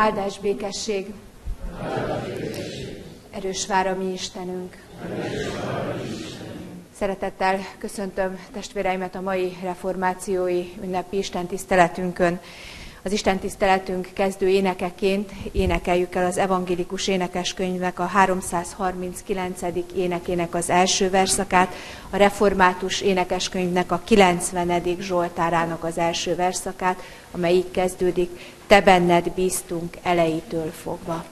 Áldás békesség! Erős vár a mi Istenünk! Szeretettel köszöntöm testvéreimet a mai reformációi ünnepi istentiszteletünkön. Az istentiszteletünk kezdő énekeként énekeljük el az evangélikus énekeskönyvnek a 339. énekének az első verszakát, a református énekeskönyvnek a 90. zsoltárának az első verszakát, amely így kezdődik: Te benned bíztunk elejétől fogva.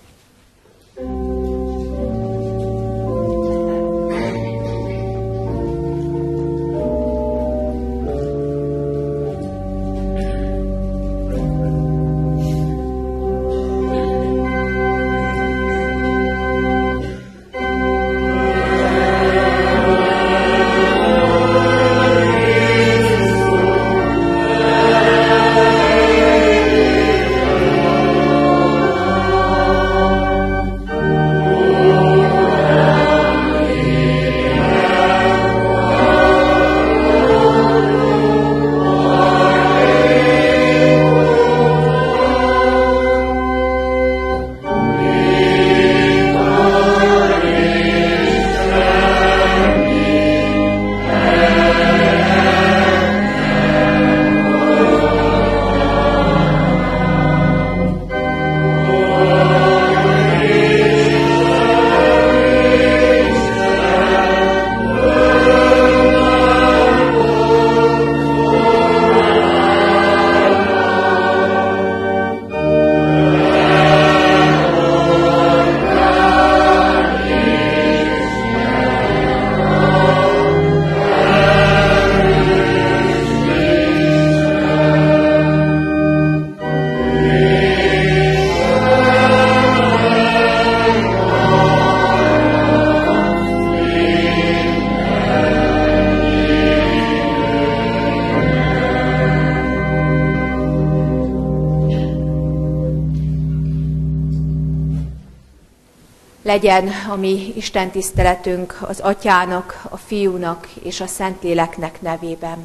Legyen a mi istentiszteletünk az Atyának, a Fiúnak és a Szentléleknek nevében.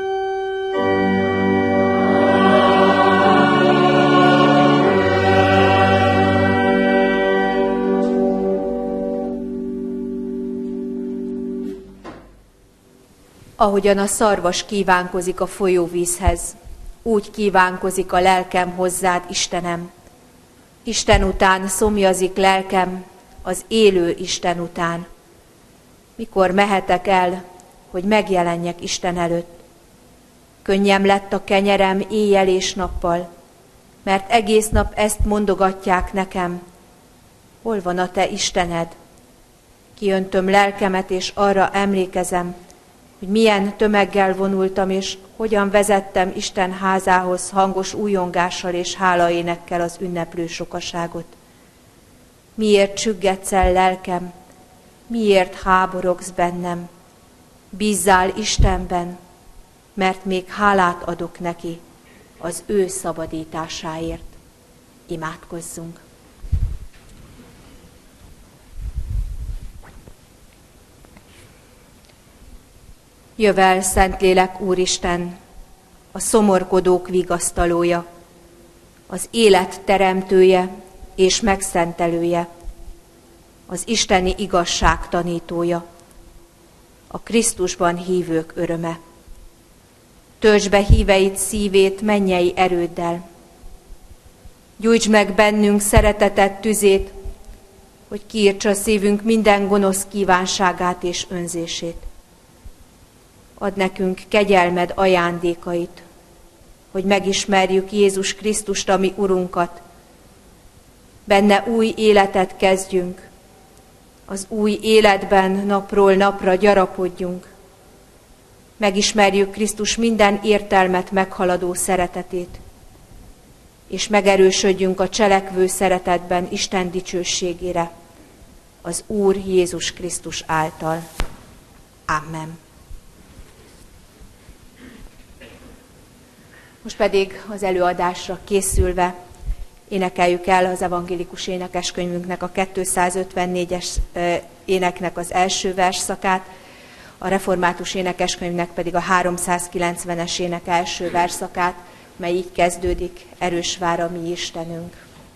Ahogyan a szarvas kívánkozik a folyóvízhez, úgy kívánkozik a lelkem hozzád, Istenem. Isten után szomjazik lelkem, az élő Isten után. Mikor mehetek el, hogy megjelenjek Isten előtt? Könnyem lett a kenyerem éjjel és nappal, mert egész nap ezt mondogatják nekem. Hol van a te Istened? Kiöntöm lelkemet, és arra emlékezem, hogy milyen tömeggel vonultam, és hogyan vezettem Isten házához hangos újongással és hálaénekkel az ünneplő sokaságot. Miért csüggetsz el, lelkem? Miért háborogsz bennem? Bízzál Istenben, mert még hálát adok neki az ő szabadításáért. Imádkozzunk! Jövel, Szentlélek Úristen, a szomorkodók vigasztalója, az élet teremtője és megszentelője, az isteni igazság tanítója, a Krisztusban hívők öröme. Töltsd be híveid szívét mennyei erőddel. Gyújtsd meg bennünk szereteted tüzét, hogy kiírtsa szívünk minden gonosz kívánságát és önzését. Add nekünk kegyelmed ajándékait, hogy megismerjük Jézus Krisztust, a mi Urunkat. Benne új életet kezdjünk, az új életben napról napra gyarapodjunk. Megismerjük Krisztus minden értelmet meghaladó szeretetét, és megerősödjünk a cselekvő szeretetben Isten dicsőségére, az Úr Jézus Krisztus által. Amen. Most pedig az előadásra készülve énekeljük el az evangélikus énekeskönyvünknek a 254-es éneknek az első versszakát, a református énekeskönyvnek pedig a 390-es ének első versszakát, mely így kezdődik: Erős vár a mi Istenünk.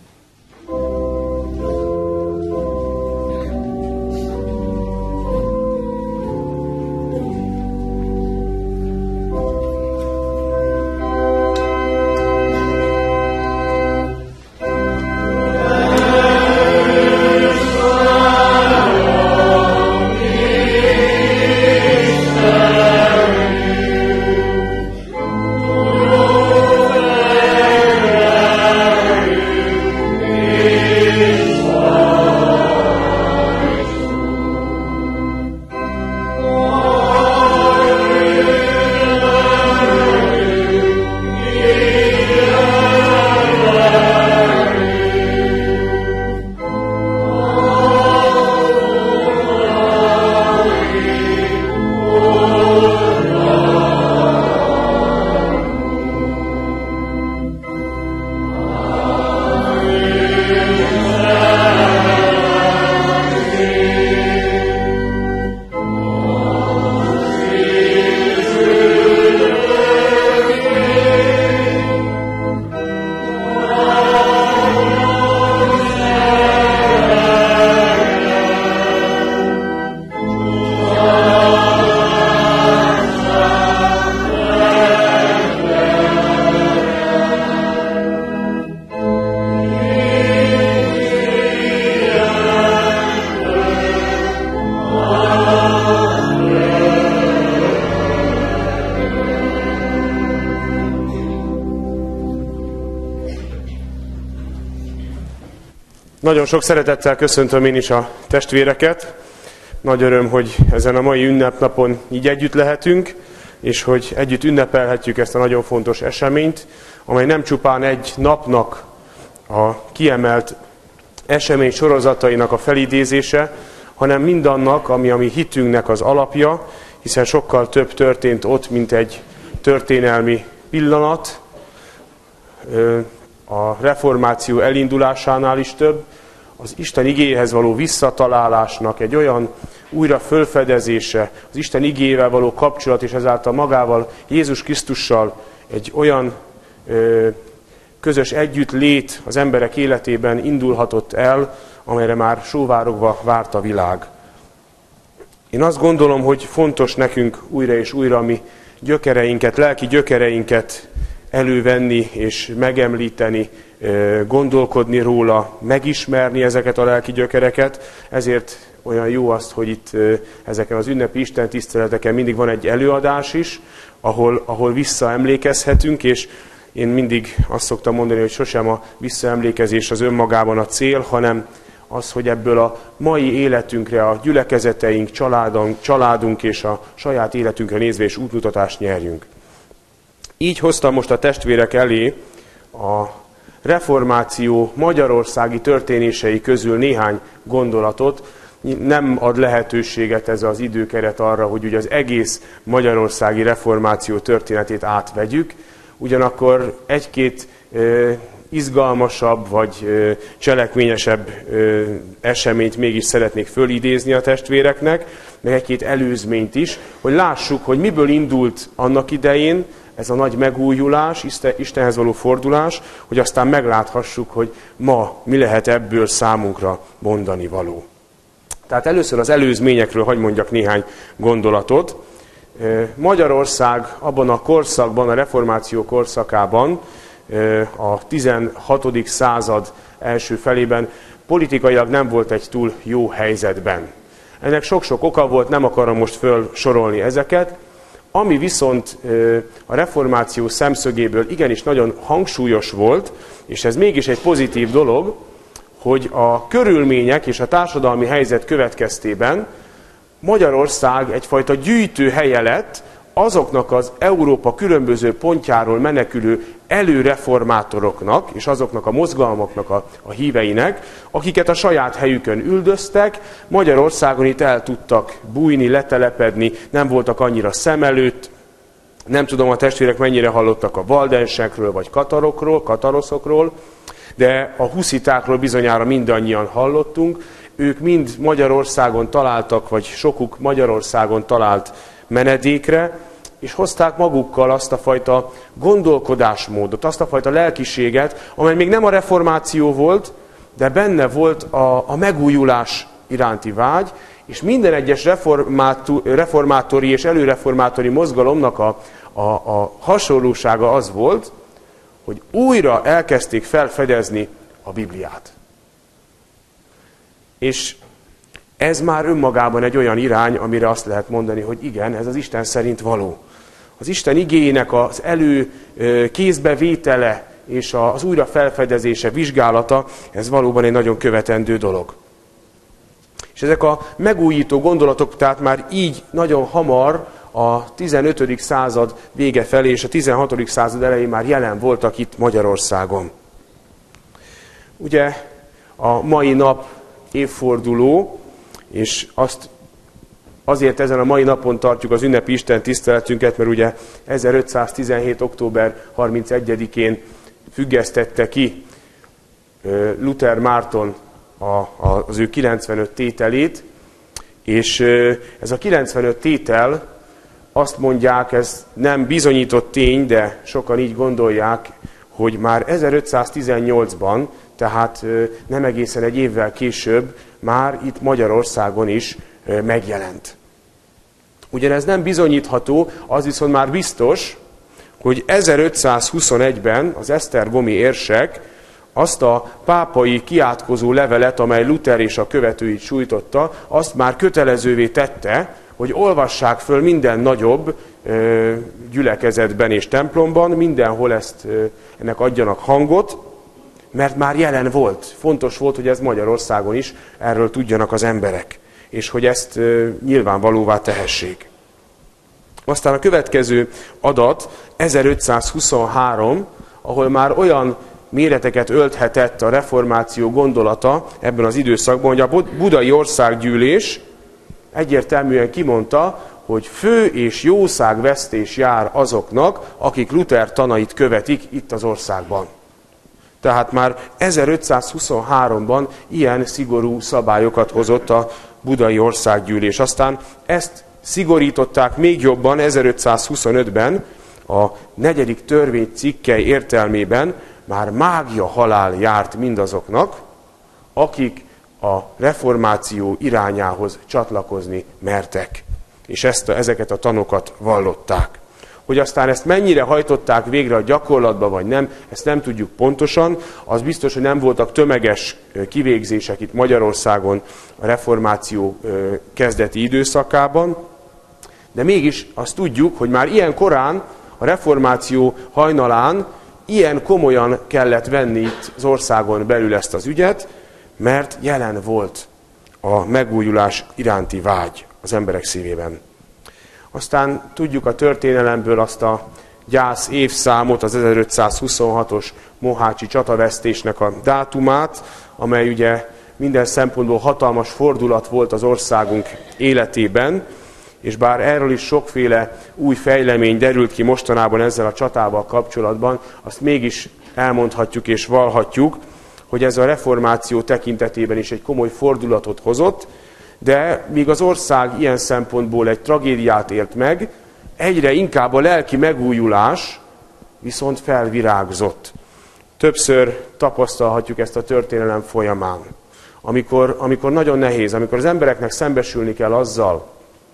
Nagyon sok szeretettel köszöntöm én is a testvéreket. Nagy öröm, hogy ezen a mai ünnepnapon így együtt lehetünk, és hogy együtt ünnepelhetjük ezt a nagyon fontos eseményt, amely nem csupán egy napnak a kiemelt esemény sorozatainak a felidézése, hanem mindannak, ami a mi hitünknek az alapja, hiszen sokkal több történt ott, mint egy történelmi pillanat. A reformáció elindulásánál is több, az Isten igéjéhez való visszatalálásnak egy olyan újra fölfedezése, az Isten igéjével való kapcsolat, és ezáltal magával, Jézus Krisztussal egy olyan közös együttlét az emberek életében indulhatott el, amelyre már sóvárogva várt a világ. Én azt gondolom, hogy fontos nekünk újra és újra a mi gyökereinket, lelki gyökereinket elővenni és megemlíteni, gondolkodni róla, megismerni ezeket a lelki gyökereket. Ezért olyan jó azt, hogy itt ezeken az ünnepi istentiszteleteken mindig van egy előadás is, ahol visszaemlékezhetünk, és én mindig azt szoktam mondani, hogy sosem a visszaemlékezés az önmagában a cél, hanem az, hogy ebből a mai életünkre, a gyülekezeteink, családunk és a saját életünkre nézve és útmutatást nyerjünk. Így hoztam most a testvérek elé a reformáció magyarországi történései közül néhány gondolatot. Nem ad lehetőséget ez az időkeret arra, hogy ugye az egész magyarországi reformáció történetét átvegyük, ugyanakkor egy-két izgalmasabb vagy cselekményesebb eseményt mégis szeretnék fölidézni a testvéreknek, meg egy-két előzményt is, hogy lássuk, hogy miből indult annak idején ez a nagy megújulás, Istenhez való fordulás, hogy aztán megláthassuk, hogy ma mi lehet ebből számunkra mondani való. Tehát először az előzményekről hadd mondjak néhány gondolatot. Magyarország abban a korszakban, a reformáció korszakában, a 16. század első felében politikailag nem volt egy túl jó helyzetben. Ennek sok-sok oka volt, nem akarom most felsorolni ezeket. Ami viszont a reformáció szemszögéből igenis nagyon hangsúlyos volt, és ez mégis egy pozitív dolog, hogy a körülmények és a társadalmi helyzet következtében Magyarország egyfajta gyűjtőhelye lett azoknak az Európa különböző pontjáról menekülő előreformátoroknak és azoknak a mozgalmaknak a híveinek, akiket a saját helyükön üldöztek, Magyarországon itt el tudtak bújni, letelepedni, nem voltak annyira szem előtt. Nem tudom, a testvérek mennyire hallottak a valdensekről vagy kataroszokról, de a huszitákról bizonyára mindannyian hallottunk. Ők mind Magyarországon találtak, vagy sokuk Magyarországon talált menedékre, és hozták magukkal azt a fajta gondolkodásmódot, azt a fajta lelkiséget, amely még nem a reformáció volt, de benne volt a megújulás iránti vágy, és minden egyes reformátori és előreformátori mozgalomnak a hasonlósága az volt, hogy újra elkezdték felfedezni a Bibliát. És ez már önmagában egy olyan irány, amire azt lehet mondani, hogy igen, ez az Isten szerint való. Az Isten igéjének az kézbevétele és az újra felfedezése, vizsgálata, ez valóban egy nagyon követendő dolog. És ezek a megújító gondolatok tehát már így nagyon hamar a 15. század vége felé és a 16. század elején már jelen voltak itt Magyarországon. Ugye a mai nap évforduló, és azért ezen a mai napon tartjuk az ünnepi Isten tiszteletünket, mert ugye 1517. október 31-én függesztette ki Luther Márton az ő 95 tételét, és ez a 95 tétel, azt mondják, ez nem bizonyított tény, de sokan így gondolják, hogy már 1518-ban, tehát nem egészen egy évvel később, már itt Magyarországon is megjelent. Ugyanez nem bizonyítható, az viszont már biztos, hogy 1521-ben az esztergomi érsek azt a pápai kiátkozó levelet, amely Luther és a követőit sújtotta, azt már kötelezővé tette, hogy olvassák föl minden nagyobb gyülekezetben és templomban, mindenhol ennek adjanak hangot, mert már jelen volt. Fontos volt, hogy ez Magyarországon is, erről tudjanak az emberek, és hogy ezt nyilvánvalóvá tehessék. Aztán a következő adat 1523, ahol már olyan méreteket ölthetett a reformáció gondolata ebben az időszakban, hogy a budai országgyűlés egyértelműen kimondta, hogy fő és jószágvesztés jár azoknak, akik Luther tanait követik itt az országban. Tehát már 1523-ban ilyen szigorú szabályokat hozott a budai országgyűlés. Aztán ezt szigorították még jobban 1525-ben, a 4. törvény cikkely értelmében már mágia halál járt mindazoknak, akik a reformáció irányához csatlakozni mertek, és ezeket a tanokat vallották. Hogy aztán ezt mennyire hajtották végre a gyakorlatba, vagy nem, ezt nem tudjuk pontosan. Az biztos, hogy nem voltak tömeges kivégzések itt Magyarországon a reformáció kezdeti időszakában, de mégis azt tudjuk, hogy már ilyen korán, a reformáció hajnalán ilyen komolyan kellett venni itt az országon belül ezt az ügyet, mert jelen volt a megújulás iránti vágy az emberek szívében. Aztán tudjuk a történelemből azt a gyász évszámot, az 1526-os mohácsi csatavesztésnek a dátumát, amely ugye minden szempontból hatalmas fordulat volt az országunk életében, és bár erről is sokféle új fejlemény derült ki mostanában ezzel a csatával kapcsolatban, azt mégis elmondhatjuk és vallhatjuk, hogy ez a reformáció tekintetében is egy komoly fordulatot hozott, de míg az ország ilyen szempontból egy tragédiát élt meg, egyre inkább a lelki megújulás viszont felvirágzott. Többször tapasztalhatjuk ezt a történelem folyamán. Amikor nagyon nehéz, amikor az embereknek szembesülni kell azzal,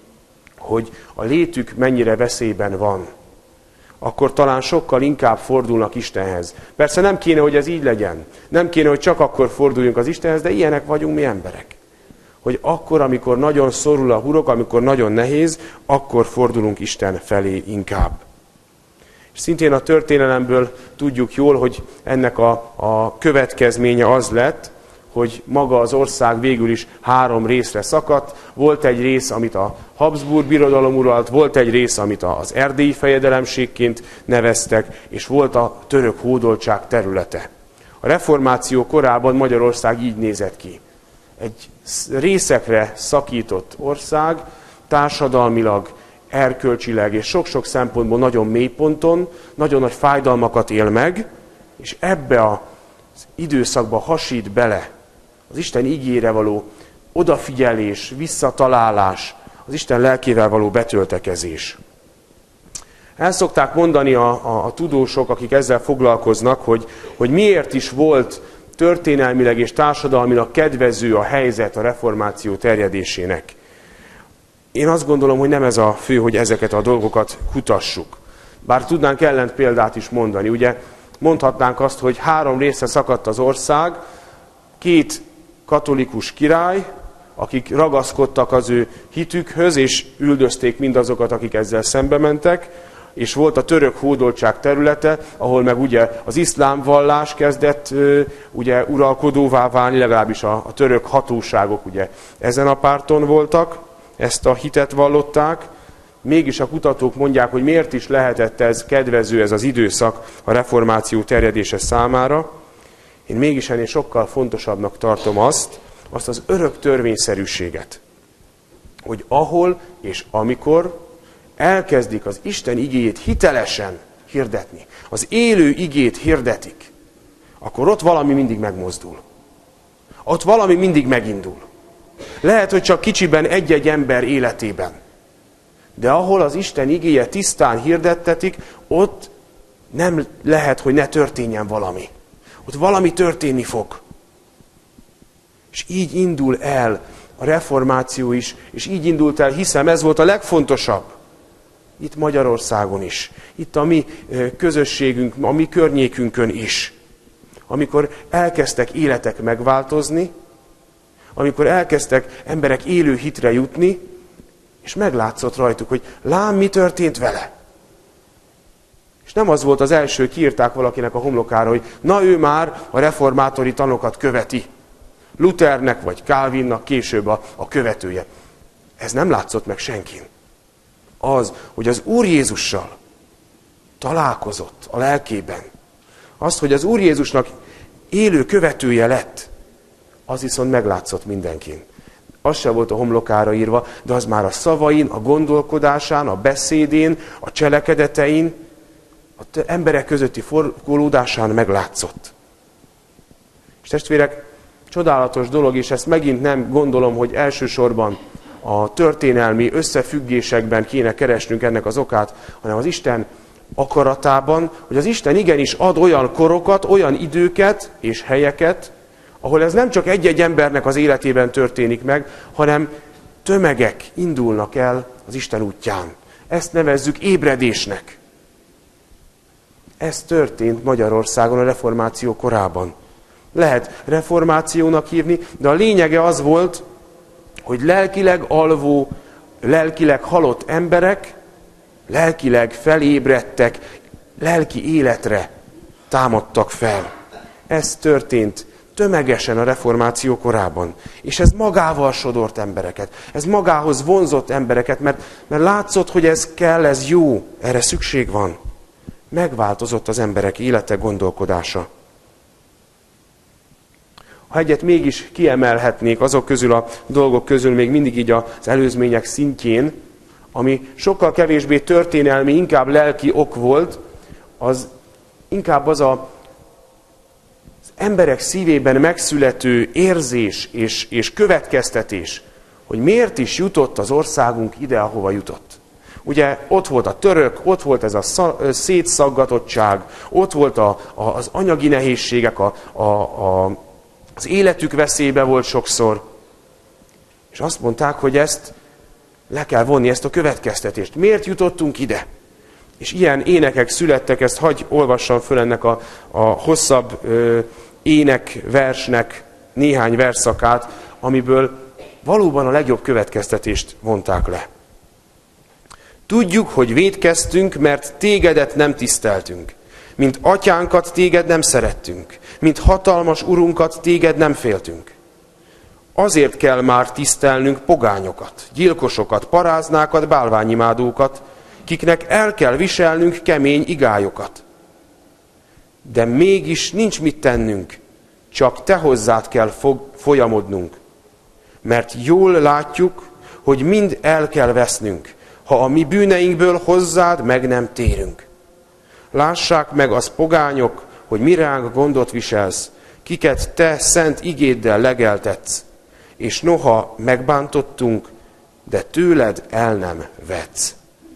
hogy a létük mennyire veszélyben van, akkor talán sokkal inkább fordulnak Istenhez. Persze nem kéne, hogy ez így legyen. Nem kéne, hogy csak akkor forduljunk az Istenhez, de ilyenek vagyunk mi emberek. Hogy akkor, amikor nagyon szorul a hurok, amikor nagyon nehéz, akkor fordulunk Isten felé inkább. És szintén a történelemből tudjuk jól, hogy ennek a következménye az lett, hogy maga az ország végül is 3 részre szakadt. Volt egy rész, amit a Habsburg birodalom uralt, volt egy rész, amit az erdélyi fejedelemségként neveztek, és volt a török hódoltság területe. A reformáció korában Magyarország így nézett ki. Egy részekre szakított ország, társadalmilag, erkölcsileg és sok-sok szempontból nagyon mély ponton, nagyon nagy fájdalmakat él meg, és ebbe az időszakba hasít bele az Isten igére való odafigyelés, visszatalálás, az Isten lelkével való betöltekezés. El szokták mondani a tudósok, akik ezzel foglalkoznak, hogy miért is volt történelmileg és társadalmilag kedvező a helyzet a reformáció terjedésének. Én azt gondolom, hogy nem ez a fő, hogy ezeket a dolgokat kutassuk. Bár tudnánk ellenpéldát is mondani. Ugye mondhatnánk azt, hogy 3 részre szakadt az ország, 2 katolikus király, akik ragaszkodtak az ő hitükhöz, és üldözték mindazokat, akik ezzel szembe mentek, és volt a török hódoltság területe, ahol meg ugye az iszlám vallás kezdett ugye uralkodóvá válni, legalábbis a török hatóságok ugye ezen a párton voltak, ezt a hitet vallották. Mégis a kutatók mondják, hogy miért is lehetett ez kedvező, ez az időszak a reformáció terjedése számára. Én mégis ennél sokkal fontosabbnak tartom azt az örök törvényszerűséget, hogy ahol és amikor elkezdik az Isten igéjét hitelesen hirdetni, az élő igét hirdetik, akkor ott valami mindig megmozdul. Ott valami mindig megindul. Lehet, hogy csak kicsiben egy-egy ember életében. De ahol az Isten igéje tisztán hirdettetik, ott nem lehet, hogy ne történjen valami. Ott valami történni fog. És így indul el a reformáció is, és így indult el, hiszem ez volt a legfontosabb. Itt Magyarországon is, itt a mi közösségünk, a mi környékünkön is. Amikor elkezdtek életek megváltozni, amikor elkezdtek emberek élő hitre jutni, és meglátszott rajtuk, hogy lám, mi történt vele. És nem az volt az első, kiírták valakinek a homlokára, hogy na ő már a reformátori tanokat követi. Luthernek vagy Calvinnak később a követője. Ez nem látszott meg senkin. Az, hogy az Úr Jézussal találkozott a lelkében, az, hogy az Úr Jézusnak élő követője lett, az viszont meglátszott mindenkin. Az sem volt a homlokára írva, de az már a szavain, a gondolkodásán, a beszédén, a cselekedetein, az emberek közötti forgolódásán meglátszott. És testvérek, csodálatos dolog, és ezt megint nem gondolom, hogy elsősorban a történelmi összefüggésekben kéne keresnünk ennek az okát, hanem az Isten akaratában, hogy az Isten igenis ad olyan korokat, olyan időket és helyeket, ahol ez nem csak egy-egy embernek az életében történik meg, hanem tömegek indulnak el az Isten útján. Ezt nevezzük ébredésnek. Ez történt Magyarországon a reformáció korában. Lehet reformációnak hívni, de a lényege az volt, hogy lelkileg alvó, lelkileg halott emberek, lelkileg felébredtek, lelki életre támadtak fel. Ez történt tömegesen a reformáció korában. És ez magával sodort embereket. Ez magához vonzott embereket, mert látszott, hogy ez kell, ez jó, erre szükség van. Megváltozott az emberek élete, gondolkodása. Ha egyet mégis kiemelhetnék azok közül a dolgok közül, még mindig így az előzmények szintjén, ami sokkal kevésbé történelmi, inkább lelki ok volt, az inkább az emberek szívében megszülető érzés és következtetés, hogy miért is jutott az országunk ide, ahova jutott. Ugye ott volt a török, ott volt ez a szétszaggatottság, ott volt az anyagi nehézségek, az életük veszélybe volt sokszor. És azt mondták, hogy ezt le kell vonni, ezt a következtetést. Miért jutottunk ide? És ilyen énekek születtek, ezt hagy olvassam föl ennek a hosszabb énekversnek néhány versszakát, amiből valóban a legjobb következtetést vonták le. Tudjuk, hogy vétkeztünk, mert tégedet nem tiszteltünk. Mint atyánkat téged nem szerettünk. Mint hatalmas urunkat téged nem féltünk. Azért kell már tisztelnünk pogányokat, gyilkosokat, paráznákat, bálványimádókat, kiknek el kell viselnünk kemény igályokat. De mégis nincs mit tennünk, csak te hozzád kell folyamodnunk. Mert jól látjuk, hogy mind el kell vesznünk, ha a mi bűneinkből hozzád meg nem térünk. Lássák meg az pogányok, hogy mi ránk gondot viselsz, kiket te szent igéddel legeltetsz, és noha megbántottunk, de tőled el nem vetsz.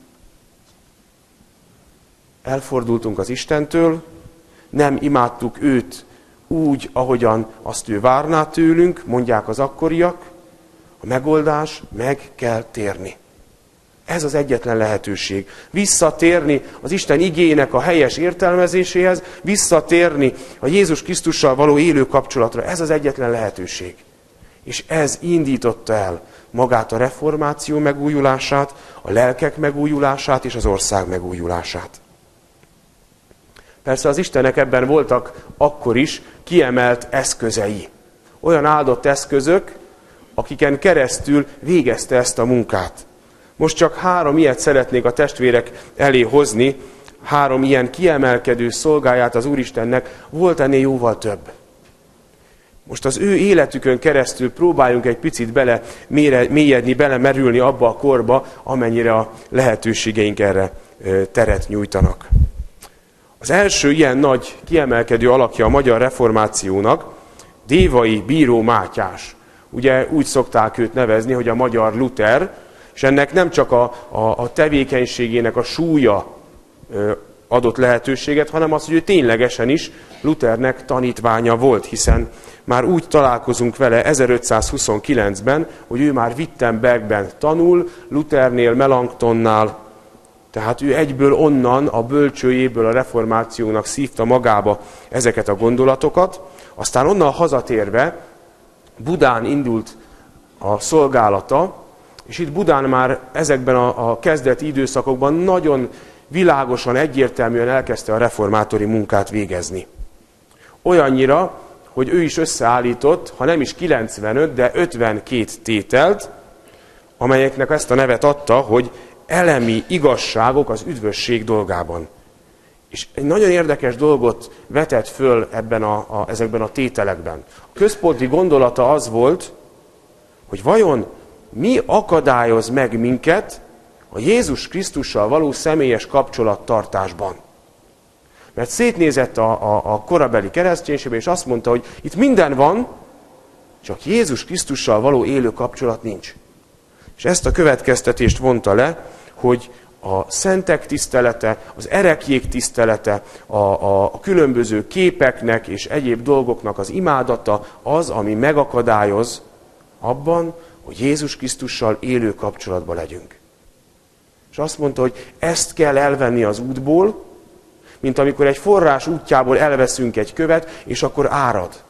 Elfordultunk az Istentől, nem imádtuk őt úgy, ahogyan azt ő várná tőlünk, mondják az akkoriak. A megoldás, meg kell térni. Ez az egyetlen lehetőség. Visszatérni az Isten igének a helyes értelmezéséhez, visszatérni a Jézus Krisztussal való élő kapcsolatra. Ez az egyetlen lehetőség. És ez indította el magát a reformáció megújulását, a lelkek megújulását és az ország megújulását. Persze az Istennek ebben voltak akkor is kiemelt eszközei. Olyan áldott eszközök, akiken keresztül végezte ezt a munkát. Most csak 3 ilyet szeretnék a testvérek elé hozni, 3 ilyen kiemelkedő szolgáját az Úristennek, volt ennél jóval több. Most az ő életükön keresztül próbáljunk egy picit mélyedni, belemerülni abba a korba, amennyire a lehetőségeink erre teret nyújtanak. Az első ilyen nagy kiemelkedő alakja a magyar reformációnak Dévai Bíró Mátyás. Ugye úgy szokták őt nevezni, hogy a magyar Luther, és ennek nem csak a tevékenységének a súlya adott lehetőséget, hanem az, hogy ő ténylegesen is Luthernek tanítványa volt, hiszen már úgy találkozunk vele 1529-ben, hogy ő már Wittenbergben tanul, Luthernél, Melanchtonnál, tehát ő egyből onnan, a bölcsőjéből a reformációnak szívta magába ezeket a gondolatokat, aztán onnan hazatérve Budán indult a szolgálata, és itt Budán már ezekben a kezdeti időszakokban nagyon világosan, egyértelműen elkezdte a reformátori munkát végezni. Olyannyira, hogy ő is összeállított, ha nem is 95, de 52 tételt, amelyeknek ezt a nevet adta, hogy elemi igazságok az üdvösség dolgában. És egy nagyon érdekes dolgot vetett föl ezekben a tételekben. A központi gondolata az volt, hogy vajon mi akadályoz meg minket a Jézus Krisztussal való személyes kapcsolattartásban. Mert szétnézett a korabeli kereszténységbe, és azt mondta, hogy itt minden van, csak Jézus Krisztussal való élő kapcsolat nincs. És ezt a következtetést vonta le, hogy a szentek tisztelete, az ereklyék tisztelete, a különböző képeknek és egyéb dolgoknak az imádata az, ami megakadályoz abban, hogy Jézus Krisztussal élő kapcsolatban legyünk. És azt mondta, hogy ezt kell elvenni az útból, mint amikor egy forrás útjából elveszünk egy követ, és akkor árad.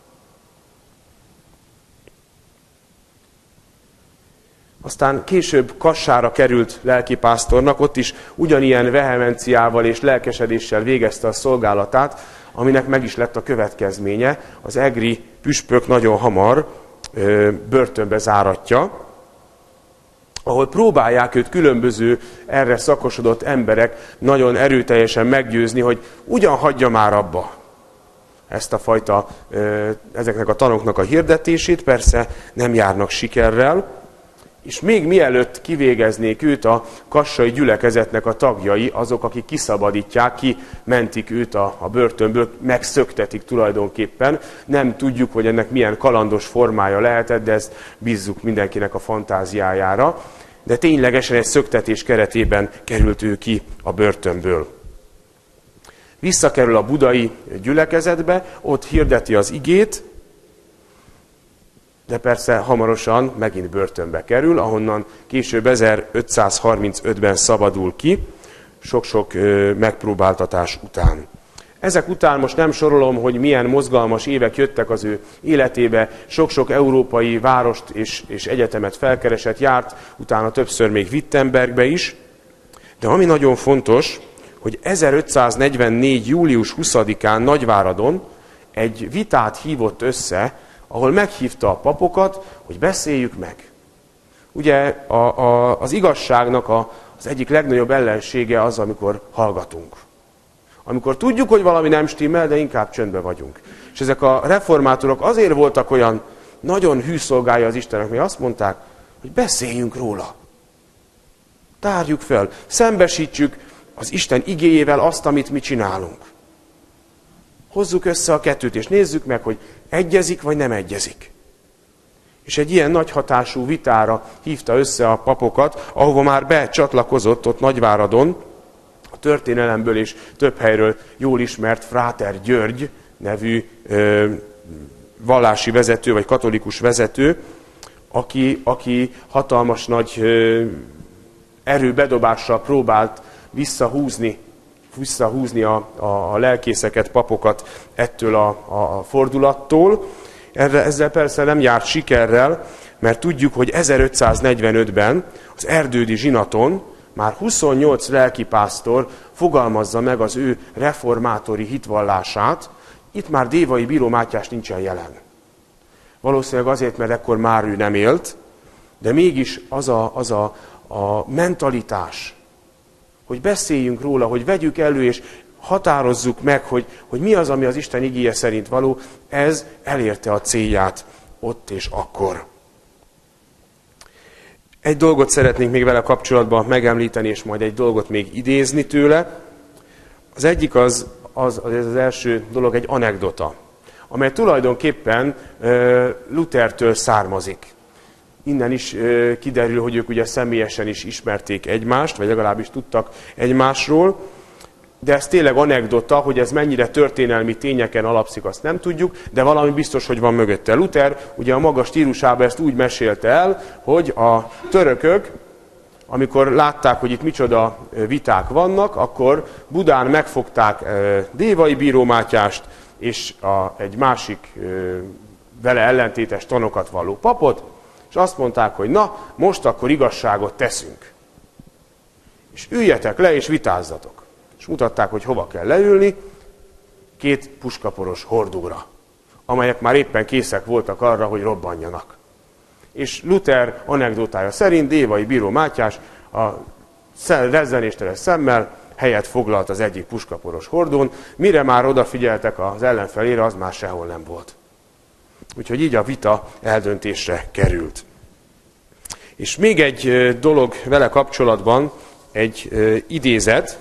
Aztán később Kassára került lelkipásztornak, ott is ugyanilyen vehemenciával és lelkesedéssel végezte a szolgálatát, aminek meg is lett a következménye. Az egri püspök nagyon hamar börtönbe záratja, ahol próbálják őt különböző erre szakosodott emberek nagyon erőteljesen meggyőzni, hogy ugyan hagyja már abba ezt a fajta, ezeknek a tanoknak a hirdetését, persze nem járnak sikerrel, és még mielőtt kivégeznék őt a kassai gyülekezetnek a tagjai, azok, akik kiszabadítják, kimentik őt a börtönből, megszöktetik tulajdonképpen. Nem tudjuk, hogy ennek milyen kalandos formája lehetett, de ezt bízzuk mindenkinek a fantáziájára. De ténylegesen egy szöktetés keretében került ő ki a börtönből. Visszakerül a budai gyülekezetbe, ott hirdeti az igét, de persze hamarosan megint börtönbe kerül, ahonnan később 1535-ben szabadul ki, sok-sok megpróbáltatás után. Ezek után most nem sorolom, hogy milyen mozgalmas évek jöttek az ő életébe, sok-sok európai várost és egyetemet felkeresett, járt, utána többször még Wittenbergbe is, de ami nagyon fontos, hogy 1544. július 20-án Nagyváradon egy vitát hívott össze, ahol meghívta a papokat, hogy beszéljük meg. Ugye az igazságnak az egyik legnagyobb ellensége az, amikor hallgatunk. Amikor tudjuk, hogy valami nem stimmel, de inkább csöndben vagyunk. És ezek a reformátorok azért voltak olyan nagyon hű szolgálja az Istennek, mert azt mondták, hogy beszéljünk róla. Tárjuk fel, szembesítsük az Isten igéjével azt, amit mi csinálunk. Hozzuk össze a kettőt, és nézzük meg, hogy egyezik, vagy nem egyezik. És egy ilyen nagy hatású vitára hívta össze a papokat, ahova már becsatlakozott ott Nagyváradon, a történelemből és több helyről jól ismert Fráter György nevű vallási vezető, vagy katolikus vezető, aki hatalmas nagy erőbedobással próbált visszahúzni a lelkészeket, papokat ettől a fordulattól. Ezzel persze nem járt sikerrel, mert tudjuk, hogy 1545-ben az erdődi zsinaton már 28 lelkipásztor fogalmazza meg az ő reformátori hitvallását. Itt már Dévai Bíró Mátyás nincsen jelen. Valószínűleg azért, mert ekkor már ő nem élt, de mégis az a mentalitás, hogy beszéljünk róla, hogy vegyük elő, és határozzuk meg, hogy mi az, ami az Isten igéje szerint való, ez elérte a célját ott és akkor. Egy dolgot szeretnénk még vele kapcsolatban megemlíteni, és majd egy dolgot még idézni tőle. Az egyik az első dolog egy anekdota, amely tulajdonképpen Luthertől származik. Innen is kiderül, hogy ők ugye személyesen is ismerték egymást, vagy legalábbis tudtak egymásról, de ez tényleg anekdota, hogy ez mennyire történelmi tényeken alapszik, azt nem tudjuk, de valami biztos, hogy van mögötte. Luther ugye a maga stílusában ezt úgy mesélte el, hogy a törökök, amikor látták, hogy itt micsoda viták vannak, akkor Budán megfogták Dévai Bíró Mátyást és egy másik vele ellentétes tanokat valló papot, és azt mondták, hogy na, most akkor igazságot teszünk. és üljetek le, és vitázzatok. És mutatták, hogy hova kell leülni, 2 puskaporos hordóra, amelyek már éppen készek voltak arra, hogy robbanjanak. És Luther anekdotája szerint Dévai bíró Mátyás a rezzenésteles szemmel helyet foglalt az egyik puskaporos hordón, mire már odafigyeltek az ellenfelére, az már sehol nem volt. Úgyhogy így a vita eldöntésre került. És még egy dolog vele kapcsolatban, egy idézet,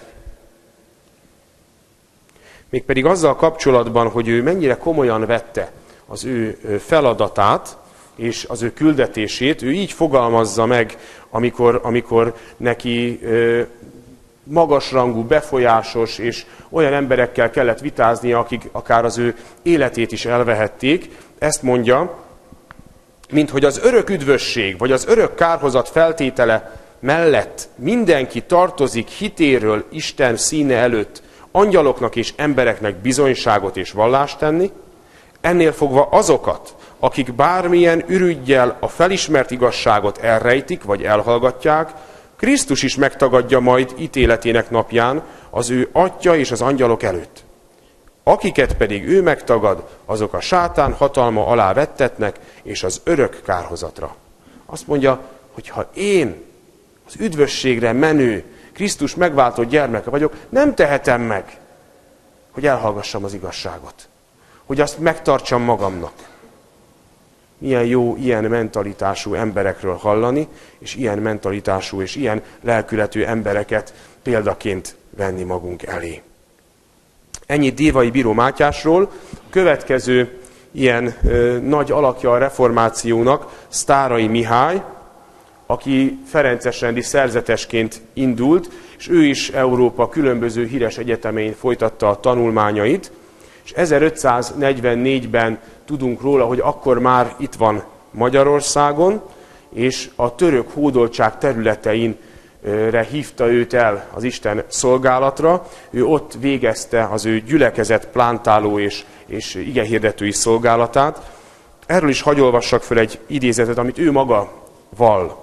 mégpedig azzal kapcsolatban, hogy ő mennyire komolyan vette az ő feladatát és az ő küldetését. Ő így fogalmazza meg, amikor neki magasrangú, befolyásos és olyan emberekkel kellett vitáznia, akik akár az ő életét is elvehették. Ezt mondja, mint hogy az örök üdvösség, vagy az örök kárhozat feltétele mellett mindenki tartozik hitéről Isten színe előtt angyaloknak és embereknek bizonyságot és vallást tenni, ennél fogva azokat, akik bármilyen ürüggyel a felismert igazságot elrejtik vagy elhallgatják, Krisztus is megtagadja majd ítéletének napján az ő atya és az angyalok előtt. Akiket pedig ő megtagad, azok a sátán hatalma alá vettetnek, és az örök kárhozatra. Azt mondja, hogy ha én az üdvösségre menő, Krisztus megváltott gyermeke vagyok, nem tehetem meg, hogy elhallgassam az igazságot. Hogy azt megtartsam magamnak. Milyen jó ilyen mentalitású emberekről hallani, és ilyen mentalitású és ilyen lelkületű embereket példaként venni magunk elé. Ennyit Dévai bíró Mátyásról. A következő ilyen nagy alakja a reformációnak Sztáray Mihály, aki ferencesrendi szerzetesként indult, és ő is Európa különböző híres egyetemein folytatta a tanulmányait, és 1544-ben tudunk róla, hogy akkor már itt van Magyarországon, és a török hódoltság területeinre hívta őt el az Isten szolgálatra. Ő ott végezte az ő gyülekezet plántáló és igehirdetői szolgálatát. Erről is hadd olvassak föl egy idézetet, amit ő maga vall.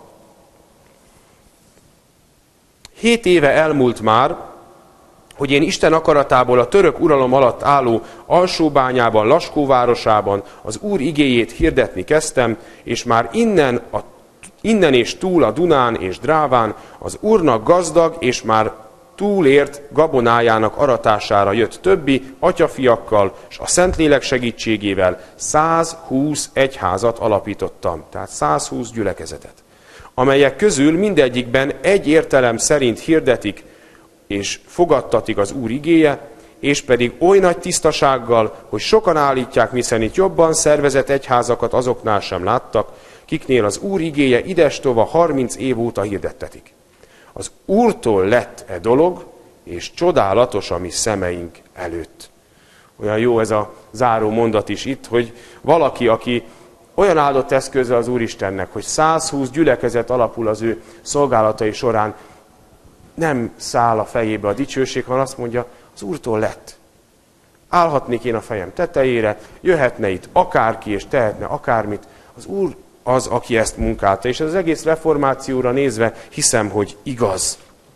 7 éve elmúlt már, hogy én Isten akaratából a török uralom alatt álló Alsóbányában, Laskóvárosában az Úr igéjét hirdetni kezdtem, és már innen és túl a Dunán és Dráván az Úrnak gazdag és már túlért gabonájának aratására jött többi atyafiakkal, és a Szentlélek segítségével 120 egyházat alapítottam, tehát 120 gyülekezetet, amelyek közül mindegyikben egy értelem szerint hirdetik és fogadtatik az Úr igéje, és pedig oly nagy tisztasággal, hogy sokan állítják, miszerint jobban szervezett egyházakat azoknál sem láttak, kiknél az Úr igéje idestova 30 év óta hirdettetik. Az Úrtól lett e dolog, és csodálatos a mi szemeink előtt. Olyan jó ez a záró mondat is itt, hogy valaki, aki olyan áldott eszköze az Úristennek, hogy 120 gyülekezet alapul az ő szolgálatai során, nem száll a fejébe a dicsőség, hanem azt mondja, az Úrtól lett. Állhatnék én a fejem tetejére, jöhetne itt akárki, és tehetne akármit. Az Úr az, aki ezt munkálta, és az egész reformációra nézve hiszem, hogy igaz.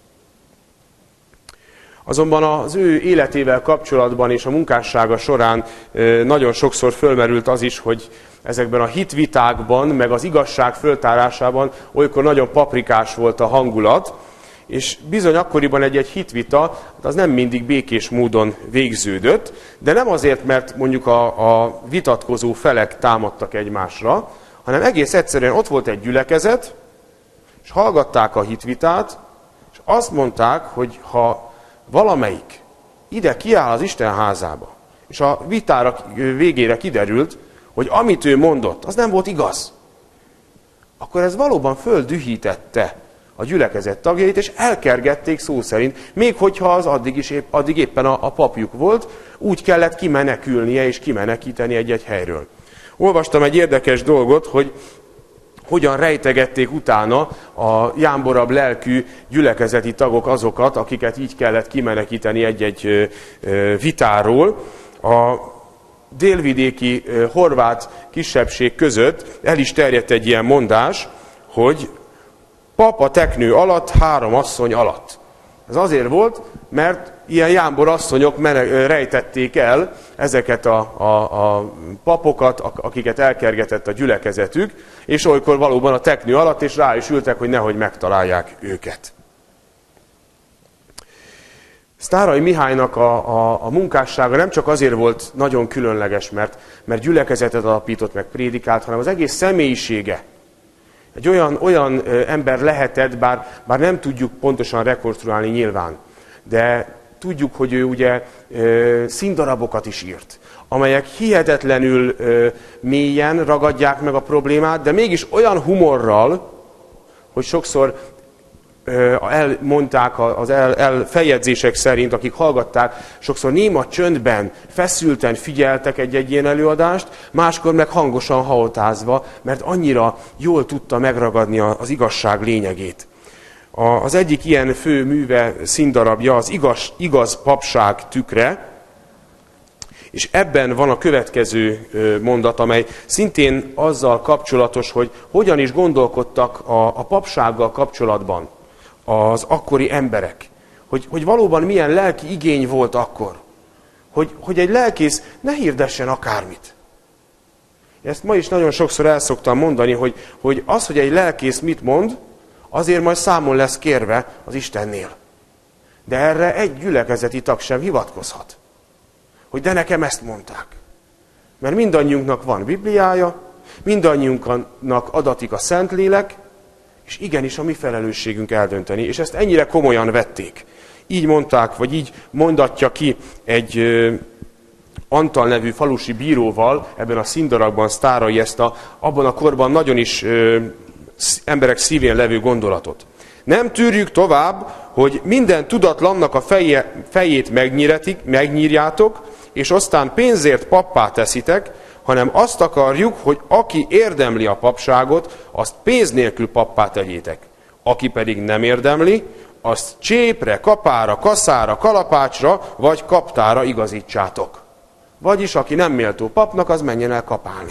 Azonban az ő életével kapcsolatban és a munkássága során nagyon sokszor fölmerült az is, hogy ezekben a hitvitákban, meg az igazság föltárásában olykor nagyon paprikás volt a hangulat, és bizony akkoriban egy hitvita az nem mindig békés módon végződött, de nem azért, mert mondjuk a vitatkozó felek támadtak egymásra, hanem egész egyszerűen ott volt egy gyülekezet, és hallgatták a hitvitát, és azt mondták, hogy ha valamelyik ide kiáll az Isten házába, és a vitára végére kiderült, hogy amit ő mondott, az nem volt igaz, akkor ez valóban földühítette a gyülekezet tagjait, és elkergették szó szerint, még hogyha az addig éppen a papjuk volt, úgy kellett kimenekülnie és kimenekíteni egy-egy helyről. Olvastam egy érdekes dolgot, hogy hogyan rejtegették utána a jámborabb lelkű gyülekezeti tagok azokat, akiket így kellett kimenekíteni egy-egy vitáról. A délvidéki horvát kisebbség között el is terjedt egy ilyen mondás, hogy pap a teknő alatt, 3 asszony alatt. Ez azért volt, mert ilyen jámbor asszonyok rejtették el ezeket a papokat, akiket elkergetett a gyülekezetük, és olykor valóban a teknő alatt, és rá is ültek, hogy nehogy megtalálják őket. Sztáray Mihálynak a munkássága nem csak azért volt nagyon különleges, mert gyülekezetet alapított, meg prédikált, hanem az egész személyisége. Egy olyan ember lehetett, bár nem tudjuk pontosan rekonstruálni nyilván, de tudjuk, hogy ő ugye színdarabokat is írt, amelyek hihetetlenül mélyen ragadják meg a problémát, de mégis olyan humorral, hogy sokszor elmondták az feljegyzések szerint, akik hallgatták, sokszor néma csöndben, feszülten figyeltek egy ilyen előadást, máskor meg hangosan hahotázva, mert annyira jól tudta megragadni az igazság lényegét. Az egyik ilyen fő műve, színdarabja az igaz papság tükre, és ebben van a következő mondat, amely szintén azzal kapcsolatos, hogy hogyan is gondolkodtak a papsággal kapcsolatban az akkori emberek. Hogy valóban milyen lelki igény volt akkor. Hogy egy lelkész ne hirdessen akármit. Ezt ma is nagyon sokszor el szoktam mondani, hogy az, hogy egy lelkész mit mond, azért majd számon lesz kérve az Istennél. De erre egy gyülekezeti tag sem hivatkozhat. Hogy de nekem ezt mondták. Mert mindannyiunknak van Bibliája, mindannyiunknak adatik a Szentlélek, és igenis a mi felelősségünk eldönteni. És ezt ennyire komolyan vették. Így mondták, vagy így mondatja ki egy Antal nevű falusi bíróval, ebben a színdarabban Sztáray ezt abban a korban nagyon is emberek szívén levő gondolatot. Nem tűrjük tovább, hogy minden tudatlannak a fejét megnyírjátok, és aztán pénzért pappá teszitek, hanem azt akarjuk, hogy aki érdemli a papságot, azt pénz nélkül pappá tegyétek. Aki pedig nem érdemli, azt csépre, kapára, kaszára, kalapácsra vagy kaptára igazítsátok. Vagyis aki nem méltó papnak, az menjen el kapálni.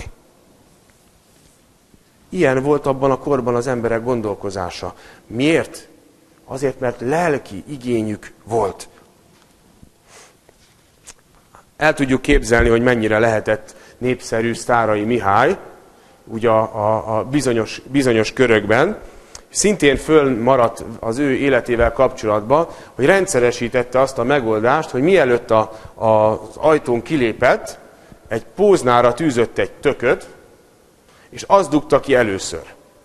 Ilyen volt abban a korban az emberek gondolkozása. Miért? Azért, mert lelki igényük volt. El tudjuk képzelni, hogy mennyire lehetett népszerű Sztáray Mihály, ugye a bizonyos körökben. Szintén fölmaradt az ő életével kapcsolatban, hogy rendszeresítette azt a megoldást, hogy mielőtt az ajtón kilépett, egy póznára tűzött egy tököt, és azt dugta ki először.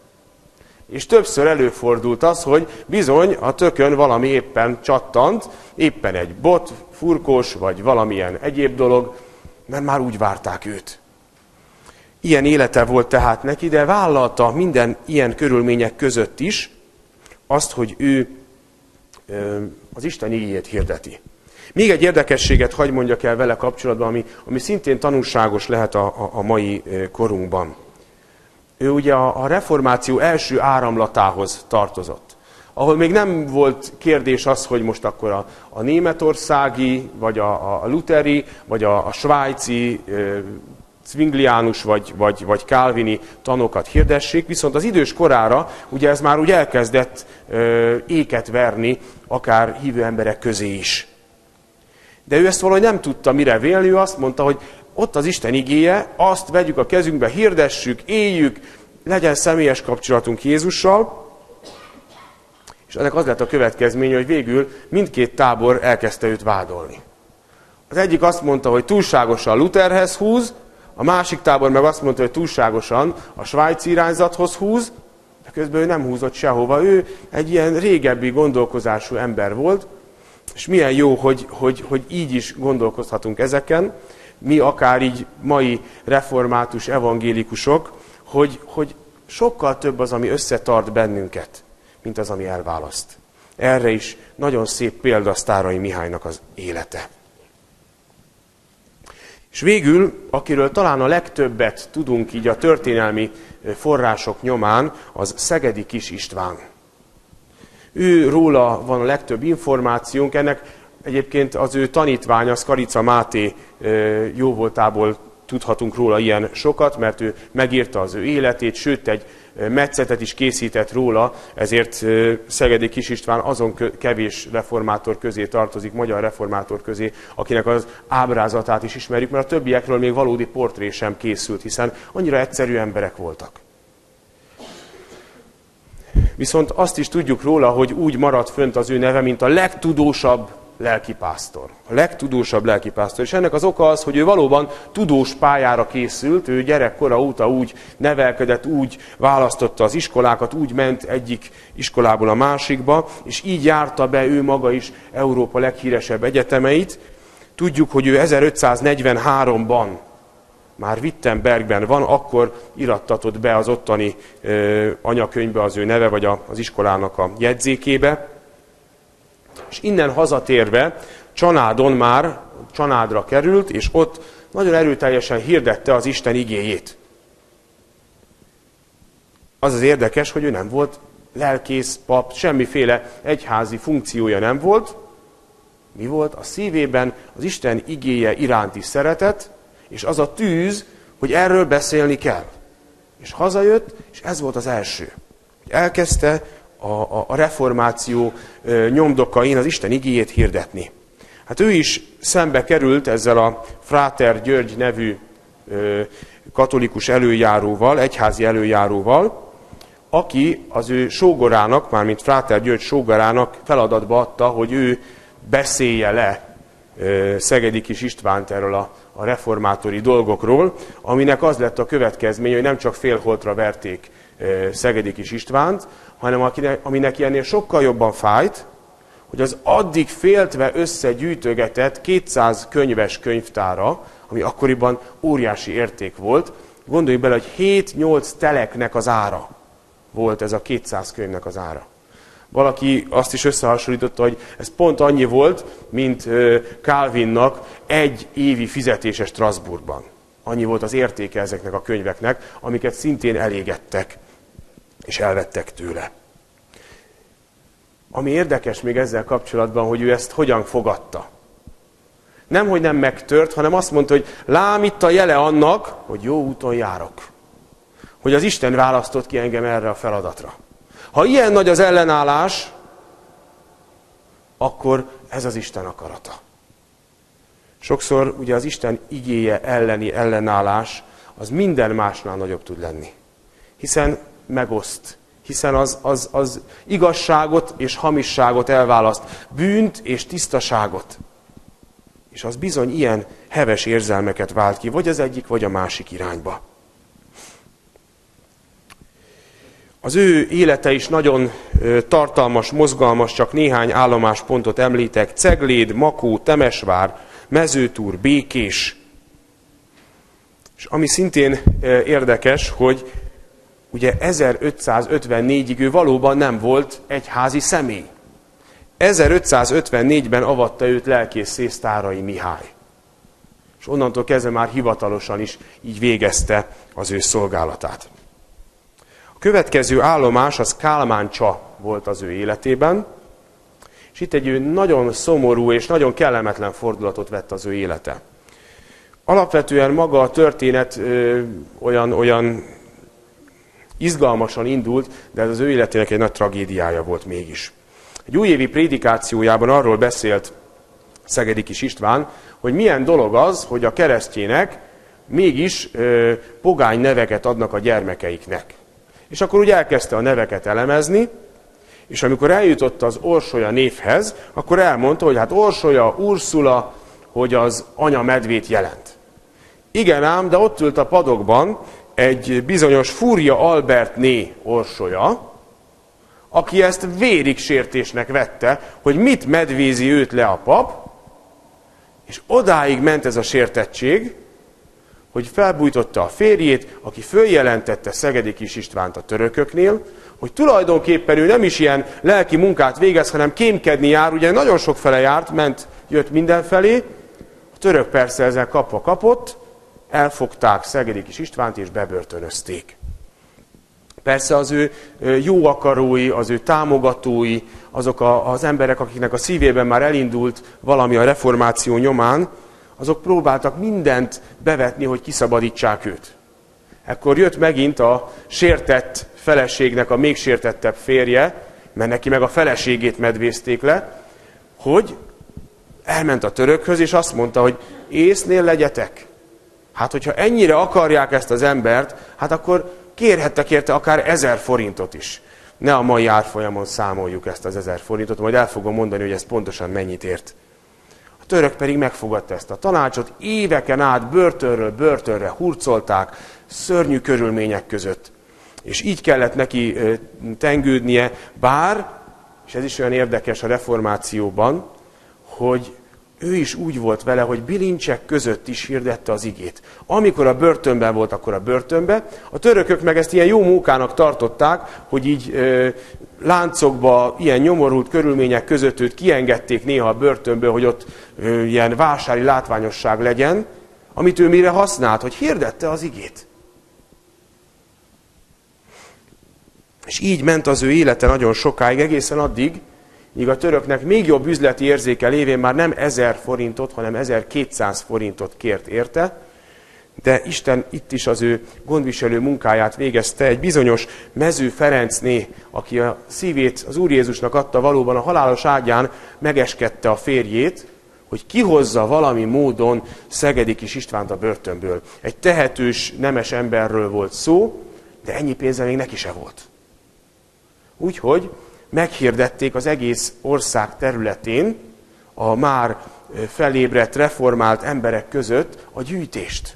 És többször előfordult az, hogy bizony a tökön valami éppen csattant, éppen egy bot, furkós, vagy valamilyen egyéb dolog, mert már úgy várták őt. Ilyen élete volt tehát neki, de vállalta minden ilyen körülmények között is azt, hogy ő az Isten igéjét hirdeti. Még egy érdekességet hagy mondjak el vele kapcsolatban, ami szintén tanulságos lehet a mai korunkban. Ő ugye a reformáció első áramlatához tartozott, ahol még nem volt kérdés az, hogy most akkor a németországi, vagy a luteri, vagy a svájci, zwingliánus vagy kálvini tanokat hirdessék, viszont az idős korára ugye ez már úgy elkezdett éket verni, akár hívő emberek közé is. De ő ezt valahogy nem tudta mire vélni, ő azt mondta, hogy ott az Isten igéje, azt vegyük a kezünkbe, hirdessük, éljük, legyen személyes kapcsolatunk Jézussal, és ennek az lett a következménye, hogy végül mindkét tábor elkezdte őt vádolni. Az egyik azt mondta, hogy túlságosan Lutherhez húz, a másik tábor meg azt mondta, hogy túlságosan a svájci irányzathoz húz, de közben ő nem húzott sehova. Ő egy ilyen régebbi gondolkozású ember volt, és milyen jó, hogy így is gondolkozhatunk ezeken, mi akár így mai református evangélikusok, hogy sokkal több az, ami összetart bennünket, mint az, ami elválaszt. Erre is nagyon szép példa Sztáray Mihálynak az élete. És végül, akiről talán a legtöbbet tudunk így a történelmi források nyomán, az Szegedi Kis István. Róla van a legtöbb információnk, ennek egyébként az ő tanítványa, Skarica Máté jóvoltából tudhatunk róla ilyen sokat, mert ő megírta az ő életét, sőt egy metszetet is készített róla, ezért Szegedi Kis István azon kevés reformátor közé tartozik, magyar reformátor közé, akinek az ábrázatát is ismerjük, mert a többiekről még valódi portré sem készült, hiszen annyira egyszerű emberek voltak. Viszont azt is tudjuk róla, hogy úgy maradt fönt az ő neve, mint a legtudósabb lelkipásztor. A legtudósabb lelkipásztor. És ennek az oka az, hogy ő valóban tudós pályára készült, ő gyerekkora óta úgy nevelkedett, úgy választotta az iskolákat, úgy ment egyik iskolából a másikba, és így járta be ő maga is Európa leghíresebb egyetemeit. Tudjuk, hogy ő 1543-ban már Wittenbergben van, akkor irattatott be az ottani anyakönyvbe az ő neve, vagy az iskolának a jegyzékébe. És innen hazatérve Csanádon már Csanádra került, és ott nagyon erőteljesen hirdette az Isten igéjét. Az az érdekes, hogy ő nem volt lelkész, pap, semmiféle egyházi funkciója nem volt. Mi volt? A szívében az Isten igéje iránti szeretet, és az a tűz, hogy erről beszélni kell. És hazajött, és ez volt az első. Elkezdte a reformáció nyomdokain az Isten igéjét hirdetni. Hát ő is szembe került ezzel a Fráter György nevű katolikus előjáróval, egyházi előjáróval, aki az ő sógorának, mármint Fráter György sógorának feladatba adta, hogy ő beszélje le Szegedi Kis Istvánt erről a reformátori dolgokról, aminek az lett a következménye, hogy nem csak félholtra verték Szegedi Kis Istvánt, hanem aminek ilyennél sokkal jobban fájt, hogy az addig féltve összegyűjtögetett 200 könyves könyvtára, ami akkoriban óriási érték volt, gondolj bele, hogy 7-8 teleknek az ára volt ez a 200 könyvnek az ára. Valaki azt is összehasonlította, hogy ez pont annyi volt, mint Calvinnak egy évi fizetése Strasbourgban. Annyi volt az értéke ezeknek a könyveknek, amiket szintén elégettek és elvettek tőle. Ami érdekes még ezzel kapcsolatban, hogy ő ezt hogyan fogadta. Nem, hogy nem megtört, hanem azt mondta, hogy lám itt a jele annak, hogy jó úton járok. Hogy az Isten választott ki engem erre a feladatra. Ha ilyen nagy az ellenállás, akkor ez az Isten akarata. Sokszor ugye az Isten igéje elleni ellenállás az minden másnál nagyobb tud lenni. Hiszen megoszt, hiszen az igazságot és hamisságot elválaszt, bűnt és tisztaságot. És az bizony ilyen heves érzelmeket vált ki, vagy az egyik, vagy a másik irányba. Az ő élete is nagyon tartalmas, mozgalmas, csak néhány állomáspontot említek. Cegléd, Makó, Temesvár, Mezőtúr, Békés. És ami szintén érdekes, hogy ugye 1554-ig ő valóban nem volt egyházi személy. 1554-ben avatta őt lelkészé Sztáray Mihály. És onnantól kezdve már hivatalosan is így végezte az ő szolgálatát. A következő állomás az Kálmáncsa volt az ő életében, és itt egy nagyon szomorú és nagyon kellemetlen fordulatot vett az ő élete. Alapvetően maga a történet olyan izgalmasan indult, de ez az ő életének egy nagy tragédiája volt mégis. Egy újévi prédikációjában arról beszélt Szegedi Kis István, hogy milyen dolog az, hogy a keresztjének mégis pogány neveket adnak a gyermekeiknek. És akkor úgy elkezdte a neveket elemezni, és amikor eljutott az Orsolya névhez, akkor elmondta, hogy hát Orsolya, Ursula, hogy az anya medvét jelent. Igen ám, de ott ült a padokban egy bizonyos Fúria Albertné Orsolya, aki ezt vérig sértésnek vette, hogy mit medvézi őt le a pap, és odáig ment ez a sértettség, hogy felbújtotta a férjét, aki följelentette Szegedi Kis Istvánt a törököknél, hogy tulajdonképpen ő nem is ilyen lelki munkát végez, hanem kémkedni jár, ugye nagyon sokfele járt, jött mindenfelé, a török persze ezzel kapva kapott, elfogták Szegedi Kis Istvánt és bebörtönözték. Persze az ő jó akarói, az ő támogatói, azok az emberek, akiknek a szívében már elindult valami a reformáció nyomán, azok próbáltak mindent bevetni, hogy kiszabadítsák őt. Ekkor jött megint a sértett feleségnek a még sértettebb férje, mert neki meg a feleségét medvézték le, hogy elment a törökhöz, és azt mondta, hogy észnél legyetek. Hát, hogyha ennyire akarják ezt az embert, hát akkor kérhettek érte akár 1000 forintot is. Ne a mai árfolyamon számoljuk ezt az 1000 forintot, majd el fogom mondani, hogy ez pontosan mennyit ért. A török pedig megfogadta ezt a tanácsot, éveken át börtönről börtönre hurcolták, szörnyű körülmények között. És így kellett neki tengődnie, bár, és ez is olyan érdekes a reformációban, hogy ő is úgy volt vele, hogy bilincsek között is hirdette az igét. Amikor a börtönben volt, akkor a börtönbe. A törökök meg ezt ilyen jó mókának tartották, hogy így láncokba, ilyen nyomorult körülmények között őt kiengedték néha a börtönből, hogy ott ilyen vásári látványosság legyen, amit ő mire használt, hogy hirdette az igét. És így ment az ő élete nagyon sokáig, egészen addig, míg a töröknek még jobb üzleti érzéke lévén már nem 1000 forintot, hanem 1200 forintot kért érte, de Isten itt is az ő gondviselő munkáját végezte. Egy bizonyos Mező Ferencné, aki a szívét az Úr Jézusnak adta, valóban a halálos ágyán megeskedte a férjét, hogy kihozza valami módon Szegedi Kis Istvánt a börtönből. Egy tehetős, nemes emberről volt szó, de ennyi pénze még neki se volt. Úgyhogy meghirdették az egész ország területén a már felébredt, reformált emberek között a gyűjtést.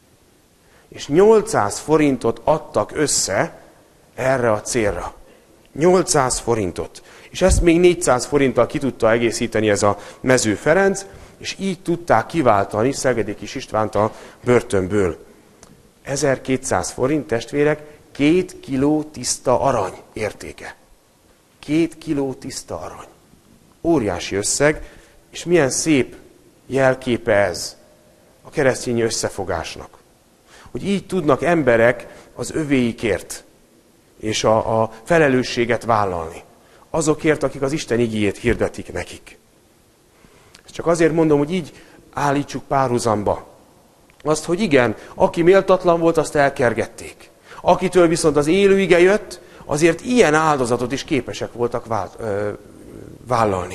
És 800 forintot adtak össze erre a célra. 800 forintot. És ezt még 400 forinttal ki tudta egészíteni ez a Mező Ferenc, és így tudták kiváltani Szegedi Kis Istvánt a börtönből. 1200 forint, testvérek, 2 kiló tiszta arany értéke. 2 kiló tiszta arany. Óriási összeg, és milyen szép jelképe ez a keresztény összefogásnak. Hogy így tudnak emberek az övéikért és a felelősséget vállalni. Azokért, akik az Isten igéjét hirdetik nekik. Ezt csak azért mondom, hogy így állítsuk párhuzamba. Azt, hogy igen, aki méltatlan volt, azt elkergették. Akitől viszont az élő ige jött, azért ilyen áldozatot is képesek voltak vállalni.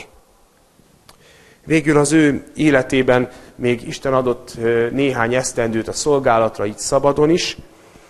Végül az ő életében még Isten adott néhány esztendőt a szolgálatra, így szabadon is.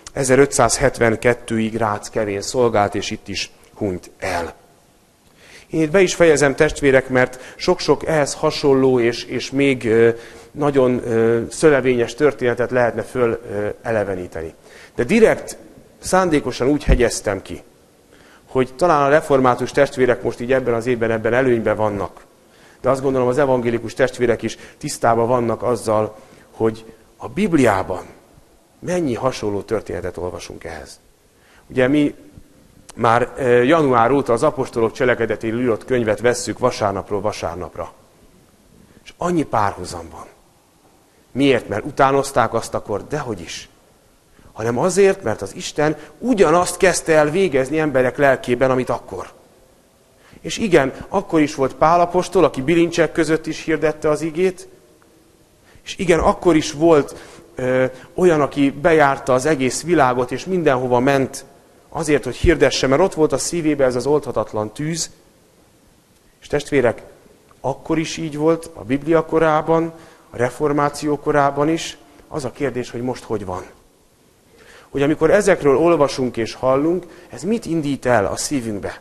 1572-ig ráckevén szolgált, és itt is hunyt el. Én itt be is fejezem, testvérek, mert sok-sok ehhez hasonló és még nagyon szölevényes történetet lehetne föleleveníteni. De direkt szándékosan úgy hegyeztem ki, hogy talán a református testvérek most így ebben az évben ebben előnyben vannak. De azt gondolom, az evangélikus testvérek is tisztában vannak azzal, hogy a Bibliában mennyi hasonló történetet olvasunk ehhez. Ugye mi már január óta az apostolok cselekedetéről írott könyvet vesszük vasárnapról vasárnapra. És annyi párhuzam van. Miért? Mert utánozták azt akkor, dehogy is. Hanem azért, mert az Isten ugyanazt kezdte el végezni emberek lelkében, amit akkor. És igen, akkor is volt Pál apostol, aki bilincsek között is hirdette az igét, és igen, akkor is volt olyan, aki bejárta az egész világot, és mindenhova ment azért, hogy hirdesse, mert ott volt a szívébe ez az oldhatatlan tűz. És testvérek, akkor is így volt, a Biblia korában, a reformáció korában is. Az a kérdés, hogy most hogy van. Hogy amikor ezekről olvasunk és hallunk, ez mit indít el a szívünkbe?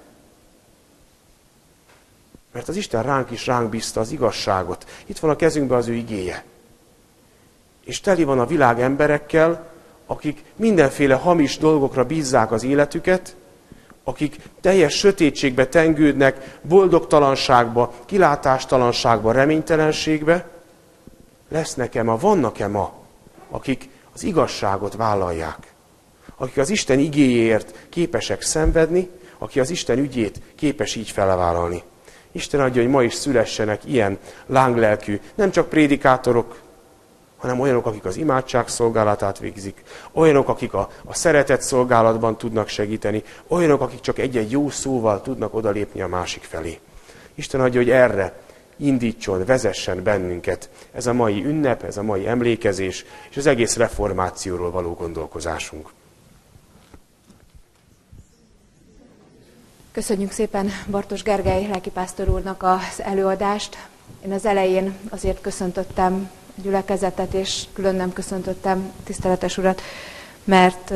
Mert az Isten ránk bízta az igazságot. Itt van a kezünkben az ő igéje. És teli van a világ emberekkel, akik mindenféle hamis dolgokra bízzák az életüket, akik teljes sötétségbe tengődnek, boldogtalanságba, kilátástalanságba, reménytelenségbe. Vannak-e ma, akik az igazságot vállalják, akik az Isten igéjéért képesek szenvedni, aki az Isten ügyét képes így felvállalni. Isten adja, hogy ma is szülessenek ilyen lánglelkű, nem csak prédikátorok, hanem olyanok, akik az imádság szolgálatát végzik, olyanok, akik a szeretet szolgálatban tudnak segíteni, olyanok, akik csak egy-egy jó szóval tudnak odalépni a másik felé. Isten adja, hogy erre indítson, vezessen bennünket ez a mai ünnep, ez a mai emlékezés, és az egész reformációról való gondolkozásunk. Köszönjük szépen Bartos Gergely lelkipásztor úrnak az előadást. Én az elején azért köszöntöttem a gyülekezetet, és külön nem köszöntöttem tiszteletes urat, mert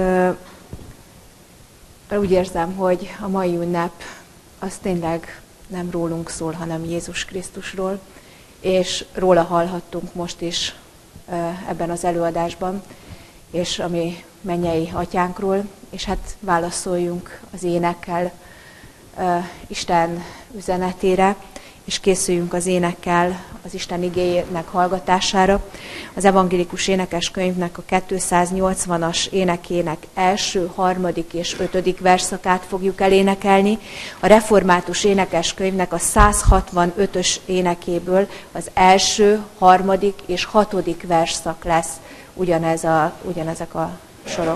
úgy érzem, hogy a mai ünnep az tényleg nem rólunk szól, hanem Jézus Krisztusról, és róla hallhattunk most is ebben az előadásban, és a mi mennyei atyánkról, és hát válaszoljunk az énekkel Isten üzenetére, és készüljünk az énekkel az Isten igéjének hallgatására. Az evangélikus énekeskönyvnek a 280-as énekének első, harmadik és 5. verszakát fogjuk elénekelni. A református énekeskönyvnek a 165-ös énekéből az első, harmadik és 6. verszak lesz ugyanezek a sorok.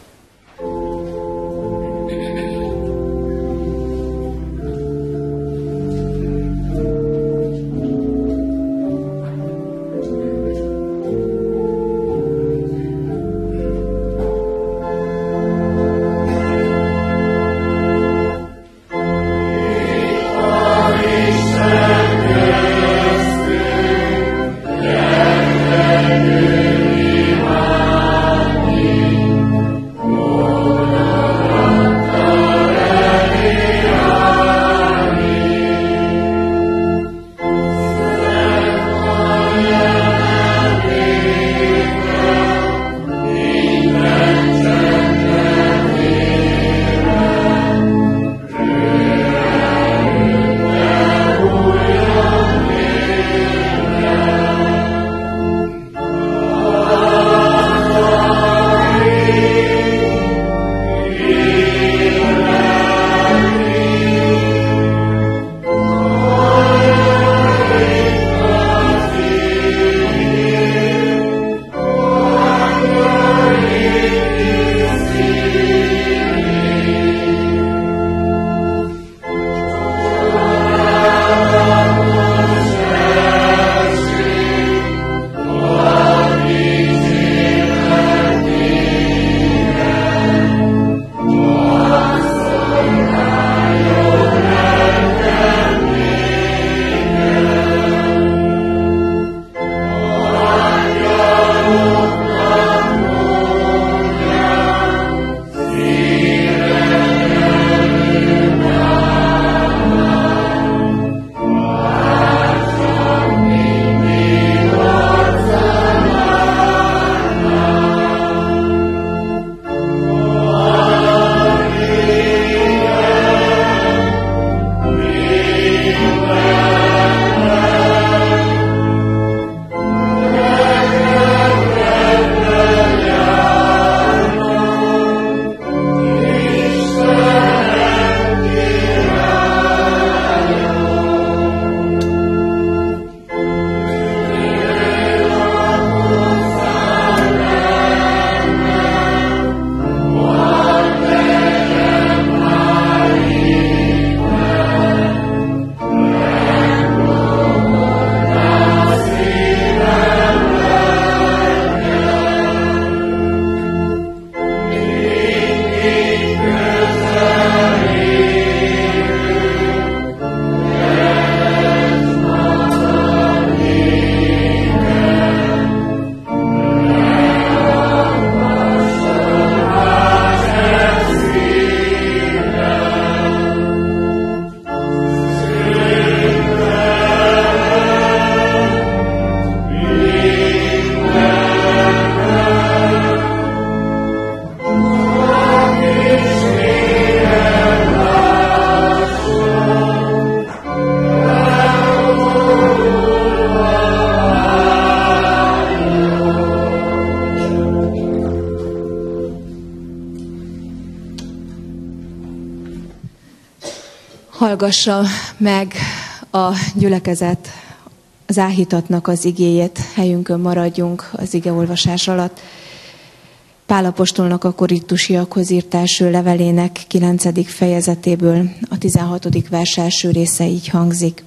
Hallgassa meg a gyülekezet az áhítatnak az igéjét, helyünkön maradjunk az igeolvasás alatt. Pál apostolnak a korintusiakhoz írt első levelének 9. fejezetéből a 16. vers első része így hangzik.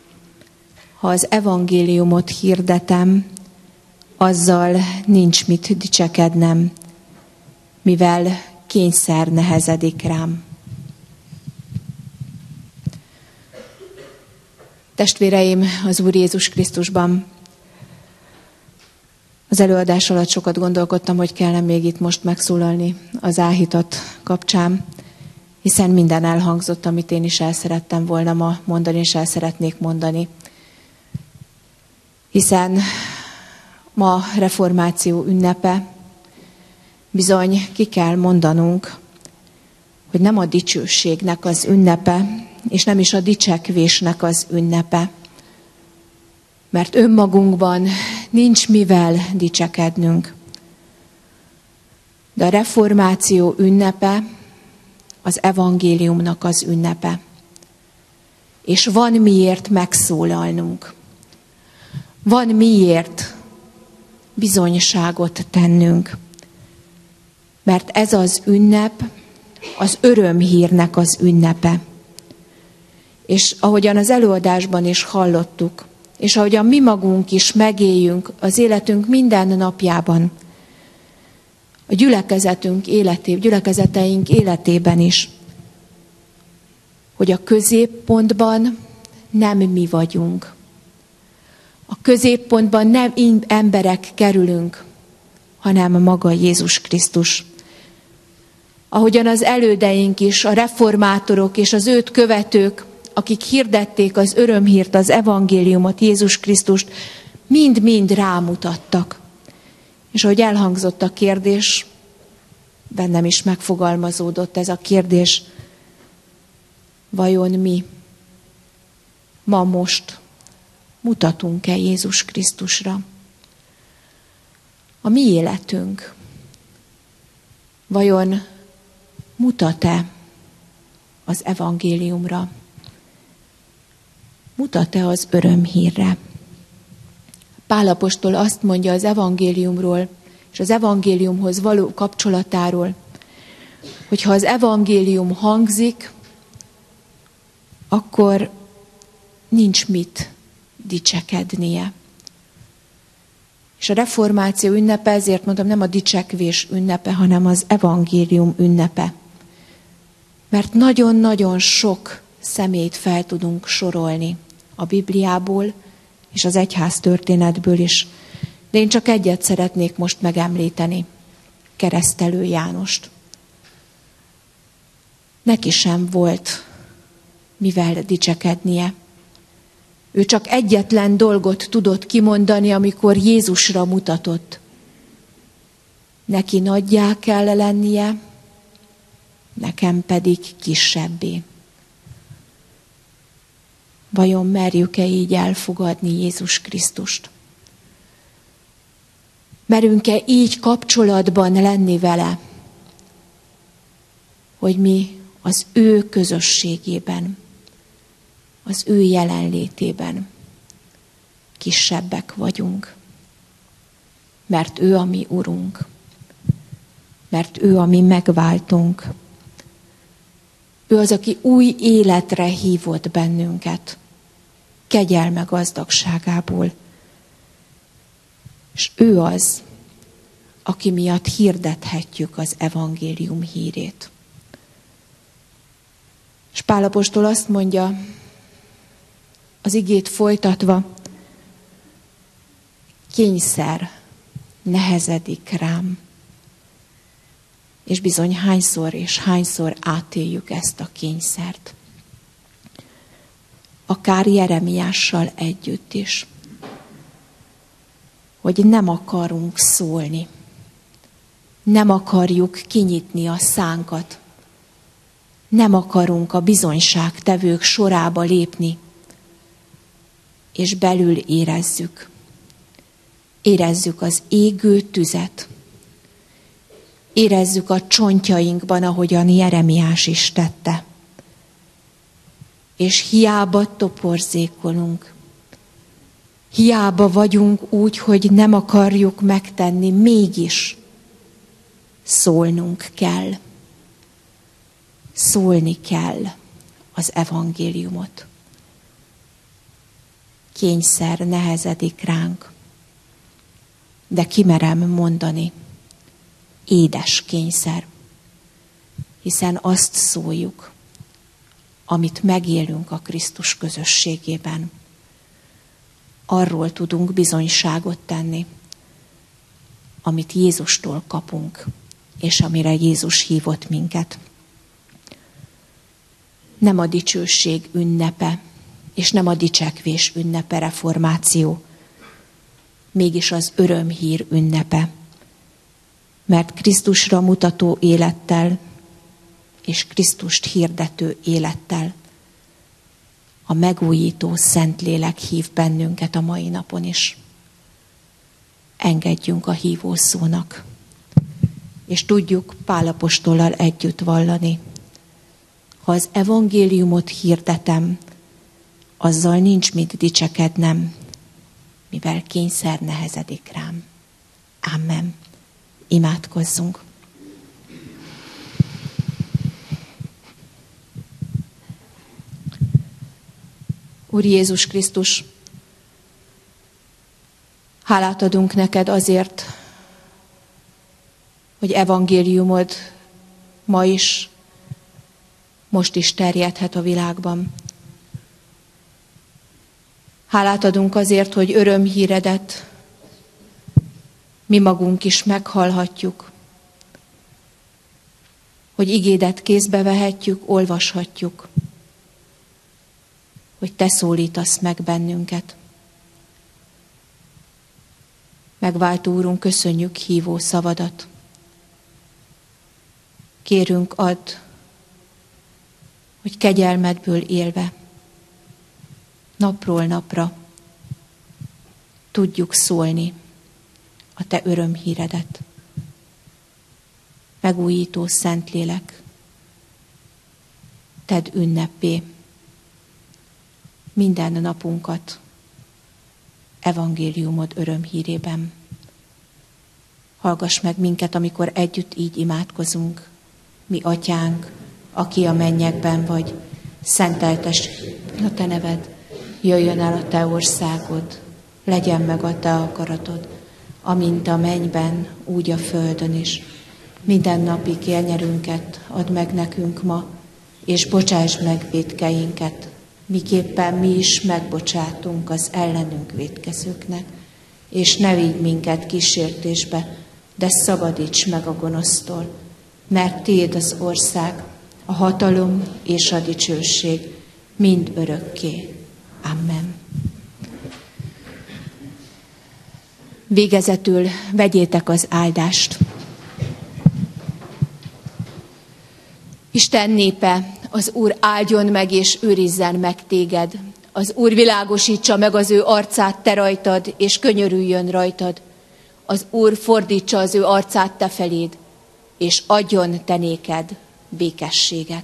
Ha az evangéliumot hirdetem, azzal nincs mit dicsekednem, mivel kényszer nehezedik rám. Testvéreim az Úr Jézus Krisztusban, az előadás alatt sokat gondolkodtam, hogy kellene még itt most megszólalni az áhítat kapcsán, hiszen minden elhangzott, amit én is el szerettem volna ma mondani, és el szeretnék mondani. Hiszen ma reformáció ünnepe, bizony ki kell mondanunk, hogy nem a dicsőségnek az ünnepe, és nem is a dicsekvésnek az ünnepe. Mert önmagunkban nincs mivel dicsekednünk. De a reformáció ünnepe az evangéliumnak az ünnepe. És van miért megszólalnunk. Van miért bizonyságot tennünk. Mert ez az ünnep az örömhírnek az ünnepe. És ahogyan az előadásban is hallottuk, és ahogyan mi magunk is megéljünk az életünk minden napjában, a gyülekezeteink életében is, hogy a középpontban nem mi vagyunk. A középpontban nem emberek kerülünk, hanem maga Jézus Krisztus. Ahogyan az elődeink is, a reformátorok és az őt követők, akik hirdették az örömhírt, az evangéliumot, Jézus Krisztust, mind-mind rámutattak. És ahogy elhangzott a kérdés, bennem is megfogalmazódott ez a kérdés, vajon mi ma most mutatunk-e Jézus Krisztusra? A mi életünk vajon mutat-e az evangéliumra? Mutat-e az örömhírre? Pál apostol azt mondja az evangéliumról, és az evangéliumhoz való kapcsolatáról, hogy ha az evangélium hangzik, akkor nincs mit dicsekednie. És a reformáció ünnepe, ezért mondom, nem a dicsekvés ünnepe, hanem az evangélium ünnepe. Mert nagyon-nagyon sok személyt fel tudunk sorolni a Bibliából és az egyház történetből is. De én csak egyet szeretnék most megemlíteni, Keresztelő Jánost. Neki sem volt mivel dicsekednie. Ő csak egyetlen dolgot tudott kimondani, amikor Jézusra mutatott. Neki nagyjá kell lennie, nekem pedig kisebbé. Vajon merjük-e így elfogadni Jézus Krisztust? Merünk-e így kapcsolatban lenni vele, hogy mi az ő közösségében, az ő jelenlétében kisebbek vagyunk? Mert ő a mi Urunk, mert ő a mi megváltunk. Ő az, aki új életre hívott bennünket, kegyelme gazdagságából. És ő az, aki miatt hirdethetjük az evangélium hírét. És Pál apostol azt mondja, az igét folytatva, kényszer nehezedik rám. És bizony hányszor és hányszor átéljük ezt a kényszert. Akár Jeremiással együtt is. Hogy nem akarunk szólni. Nem akarjuk kinyitni a szánkat. Nem akarunk a bizonyságtevők sorába lépni. És belül érezzük. Érezzük az égő tüzet. Érezzük a csontjainkban, ahogyan Jeremiás is tette. És hiába toporzékolunk. Hiába vagyunk úgy, hogy nem akarjuk megtenni, mégis szólnunk kell. Szólni kell az evangéliumot. Kényszer nehezedik ránk, de kimerem mondani, édes kényszer, hiszen azt szóljuk, amit megélünk a Krisztus közösségében. arról tudunk bizonyságot tenni, amit Jézustól kapunk, és amire Jézus hívott minket. Nem a dicsőség ünnepe, és nem a dicsekvés ünnepe reformáció, mégis az örömhír ünnepe, mert Krisztusra mutató élettel és Krisztust hirdető élettel a megújító Szentlélek hív bennünket a mai napon is. Engedjünk a hívószónak, és tudjuk Pál apostollal együtt vallani. Ha az evangéliumot hirdetem, azzal nincs mit dicsekednem, mivel kényszer nehezedik rám. Amen. Imádkozzunk. Úr Jézus Krisztus, hálát adunk neked azért, hogy evangéliumod ma is, most is terjedhet a világban. Hálát adunk azért, hogy örömhíredet mi magunk is meghallhatjuk, hogy igédet kézbe vehetjük, olvashatjuk, hogy te szólítasz meg bennünket. Megváltó Úrunk, köszönjük hívó szavadat. Kérünk, add, hogy kegyelmedből élve, napról napra tudjuk szólni a te örömhíredet. Megújító Szentlélek, tedd ünneppé minden napunkat evangéliumod örömhírében. Hallgass meg minket, amikor együtt így imádkozunk. Mi atyánk, aki a mennyekben vagy, szenteltess a te neved, jöjjön el a te országod, legyen meg a te akaratod, amint a mennyben, úgy a földön is. Minden napi kérnyerünket add meg nekünk ma, és bocsásd meg vétkeinket, miképpen mi is megbocsátunk az ellenünk vétkezőknek, és ne vigy minket kísértésbe, de szabadíts meg a gonosztól, mert tiéd az ország, a hatalom és a dicsőség mind örökké. Amen. Végezetül vegyétek az áldást. Isten népe, az Úr áldjon meg és őrizzen meg téged. Az Úr világosítsa meg az ő arcát te rajtad, és könyörüljön rajtad. Az Úr fordítsa az ő arcát te feléd, és adjon te néked békességet.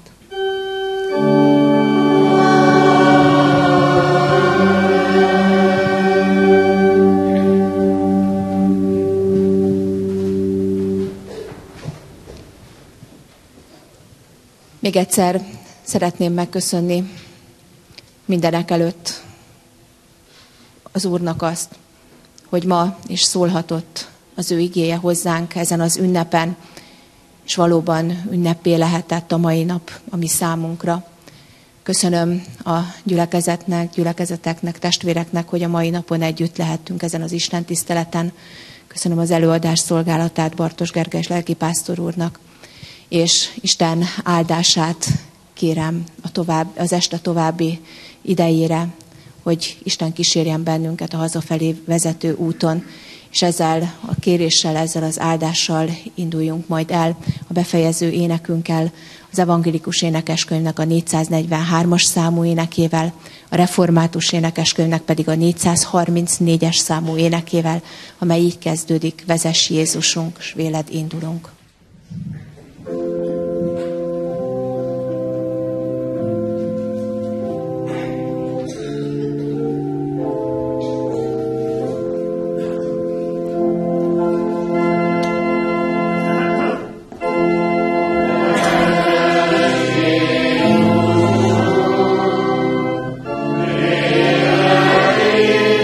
Még egyszer szeretném megköszönni mindenek előtt az Úrnak azt, hogy ma is szólhatott az ő igéje hozzánk ezen az ünnepen, és valóban ünnepé lehetett a mai nap a mi számunkra. Köszönöm a gyülekezeteknek, testvéreknek, hogy a mai napon együtt lehettünk ezen az Isten tiszteleten. Köszönöm az előadás szolgálatát Bartos Gergely lelkipásztor úrnak, és Isten áldását kérem az este további idejére, hogy Isten kísérjen bennünket a hazafelé vezető úton, és ezzel a kéréssel, ezzel az áldással induljunk majd el a befejező énekünkkel, az evangélikus énekeskönyvnek a 443-as számú énekével, a református énekeskönyvnek pedig a 434-es számú énekével, amely így kezdődik: vezess Jézusunk, s véled indulunk.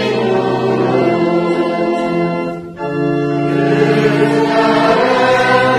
Yeah.